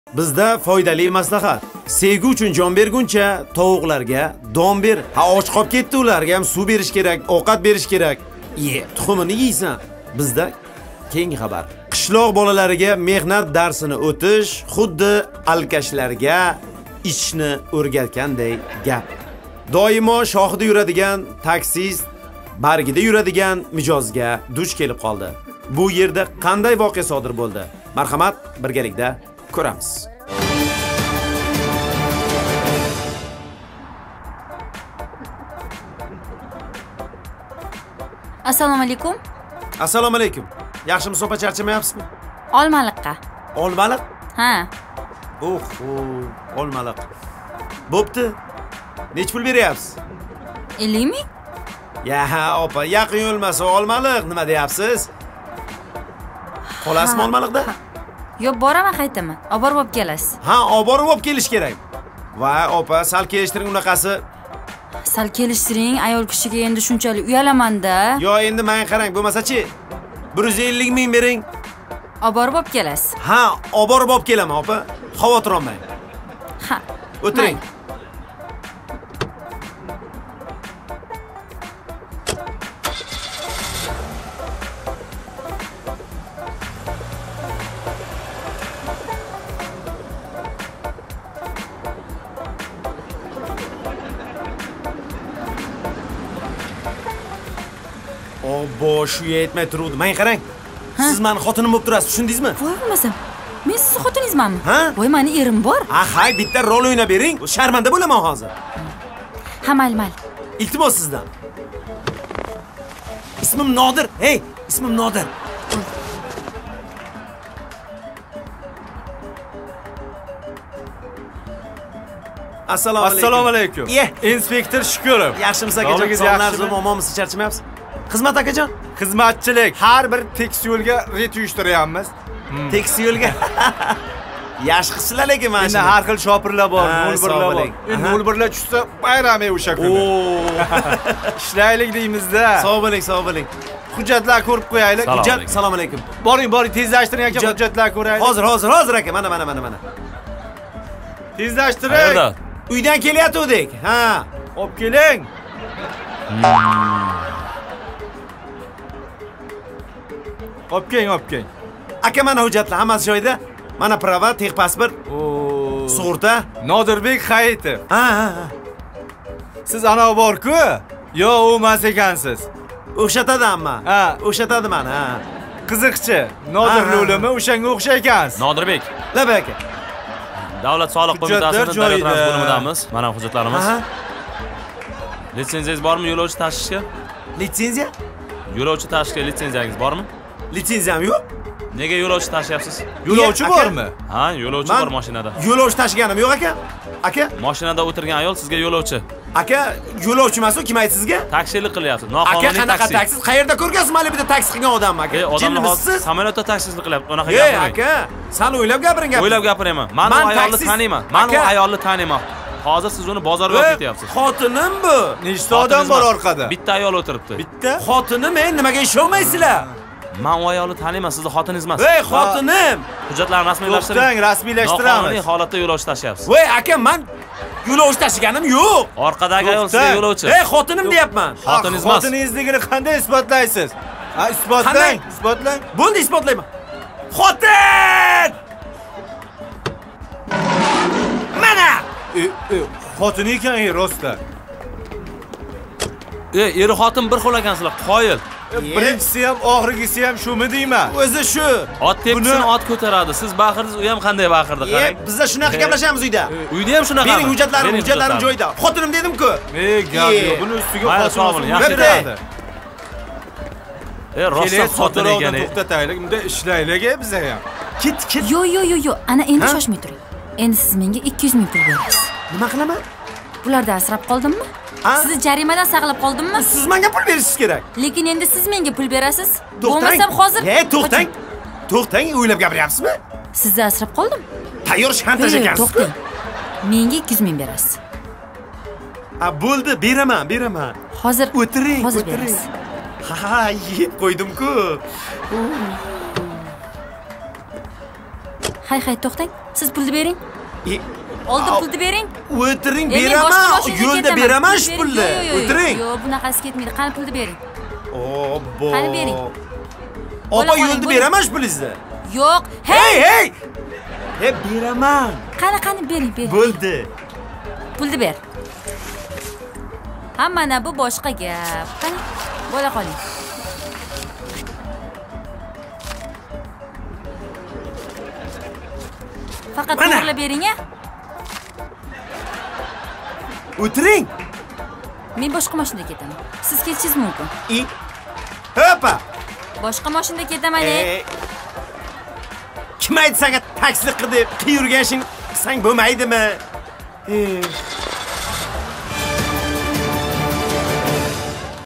Bizda foydali maslahat. Sevgi uchun jon berguncha tovuqlarga don ber. Ha och qolib ketdi, ularga ham suv berish kerak, ovqat berish kerak. Tuxumini yeysan. Bizda keyingi xabar. Qishloq bolalariga mehnat darsini o'tish xuddi alkashlarga ichishni o'rgatgandek gap. Doimo shohida yuradigan taksist bargida yuradigan mijozga duch kelib qoldi. Bu yerda qanday voqea sodir bo'ldi? Marhamat, birgalikda ko'ramiz. Assalomu alaykum. Assalomu alaykum. Yaxshimi, so'pa charchamayapsizmi? Olmaliqqa. Olmaliq? Ha. Olmaliq. Bo'pti. Nech pul beryapsiz? 50 ming? Ya, opa, yaqin yo'lmasa Olmaliq, nima deyapsiz? Qolasizmi Olmaliqda? Yo'q, boraman qaytaman. Olib borib kelasiz. Ha, olib borib olib kelish kerak. Va opa, sal kelishtiring unaqasi. Sal kelishtiring, ayol kishiga endi shunchalik uyalaman-da. Yo, endi menga qarang, bo'lmasa-chi 150 ming bering. Olib borib kelasiz. Ha, olib borib kelaman, opa. Xavotir olmang. Ha. O'tiring. Obbo, shu yetmay turuvdi. Menga qarang. Siz meni xotinim bo'lib turasiz, tushundingizmi? Voy bo'lmasam. Men siz xotiningizmanmi? Ha? Voy, meni erim bor. Hay, bitta rol o'ynab bering. Sharmanda bo'laman hozir. Ha, mayli. Iltimos sizdan. Ismim Nodir. Hey, ismim Nodir. Assalomu alaykum. Inspektor Shukurov. Yaxshimisiz akajon? Sog'ligingiz omonmisiz, charchamayapsiz? Xizmat akajon? Xizmatchilik. Har bir tekis yo'lga ret uyushtiryapmiz. Tekis yo'lga. Yaxshi qilsizlar lekin mana endi har xil shopirlar bor, mulbirlar bor. Endi mulbirlar tushsa bayram o'sha kuni. Ishlaylik deymizda. Sog' bo'ling. Hujjatlar ko'rib qo'yaylik. Assalomu alaykum. Boring, tezlashtiring aka, hujjatlar ko'raylik. Hozir aka, mana. Tezlashtiring. Uydan kelyaptik. Ha, olib keling. Olib keling. Aka, mana hujjatlar hammasi joyida. Mana prava, texpasport, sug'urta. Nodirbek Hayitov. Ha. Siz ana bor-ku? Yo, u emas ekansiz. O'xshatadi amma. Ha, o'xshatadi meni, ha. Qiziqchi. Nodir o'limi o'shanga o'xshaykansiz. Nodirbek. Labay aka. Davlat soliq qo'mitasining daryo transport bo'limidamiz. Mana hujjatlarimiz. Litsenziyangiz bormi yo'lovchi tashishga? Litsenziya? Yo'lovchi tashishga litsenziyangiz bormi? Litsenziyam yo'q. Nega yo'lovchi tashyapsiz? Yo'lovchi bormi? Ha, yo'lovchi bor mashinada. Yo'lovchi tashiganim yo'q aka. Aka, mashinada o'tirgan ayol sizga yo'lovchi. Aka, yo'lovchi emas u, kim aytdi sizga? Taksilik qilyapsiz. Noqonuniy taksi. Aka, qanaqa taksi? Qayerda ko'rgansiz mana bitta taksi qilgan odamni aka? Jinnimisiz? Samolyotda taksilik qilyapti. Unaqa gapiring. Aka, sal o'ylab gapiring. O'ylab gapiraman. Men u ayolni taniyman. Men u ayolni taniyman. Hozir siz uni bozorga olib ketyapsiz. Xotinim bu. Nechta odam bor orqada? Bitta ayol o'tiribdi. Bitta? Xotinim, nimaga ishonmaysizlar? Men u ayolni taniyman, sizni xotiningiz emas. Voy, xotinim. Hujjatlarni rasmiylashtiring. To'xtang, rasmiylashtiramiz. Noqonuniy holatda yo'lovchi tashyapsiz. Voy, aka, men yo'lovchi tashiganim yo'q. Orqadagi ayol sizga yo'lovchi. Xotinim deyapman. Xotiningiz emas. Xotiningizligini qanday isbotlaysiz? Ha, isbotlang. Bo'ldi, isbotlayman. Xotin! Mana! Xotini ekan, rostda. Eri xotin bir xil ekansizlar, qoyil. Birinchisi ham, oxirgisi ham shumi deyman? O'zi shu. Ot tepsini ot ko'taradi. Siz baqirdingiz, u ham qanday baqirdi, qarang. Bizda shunaqa gaplashamiz uyda. Uyda ham shunaqa. Bering hujjatlarim joyida. Xotinim dedim-ku. Gap yo'q. Buni ustiga xotin yaxshi beradi. Rostdan xotin ekan. To'xtataylik, bunda ishlaylik biz ham. Kit. Yo'q. Ana endi shoshmay turing. Endi siz menga 200 ming pul berasiz. Nima qilaman? Bulardan asrab qoldimmi? Sizni jarimadan saqlab qoldimmi? Siz menga pul berishingiz kerak. Lekin endi siz menga pul berasiz. Bo'lmasam hozir. To'xtang, o'ylab gapiryapsizmi? Sizni asrab qoldim. Tayyor shantaj ekansiz. To'xtang. Menga 200 ming berasiz. Bo'ldi, beraman. Hozir o'tiring. berasiz. Ha, yeb qo'ydim-ku. Hay, to'xtang. Siz pulni bering. Oldin pulni bering. O'tiring, beraman. Yo'lda beraman shu pulni. O'tiring. Yo'q, bunaqasi ketmaydi. Qani pulni bering. Obbo. Qani bering. Opa, yo'lda beraman shu pulingizni. Yo'q. Hey! Beraman. Qani bering. Bo'ldi. Pulni ber. Ha, mana bu boshqa gap. Qani, bo'la qoling. Faqat to'g'rilab bering-a. O'tiring. Men boshqa mashinada ketaman. Siz ketishingiz mumkin. Hopa. Boshqa mashinada ketaman. Kim aytdi senga taksi qil deb qiyurgashing qilsang bo'lmaydimi?